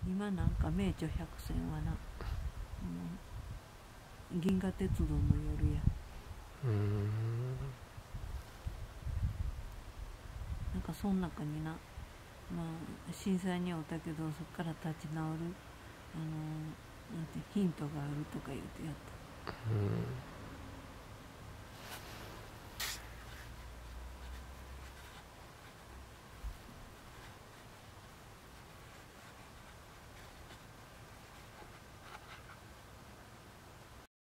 今なんか名著百選はな、銀河鉄道の夜や。なんかその中にな、震災に遭ったけどそこから立ち直るなんてヒントがあるとか言ってやった。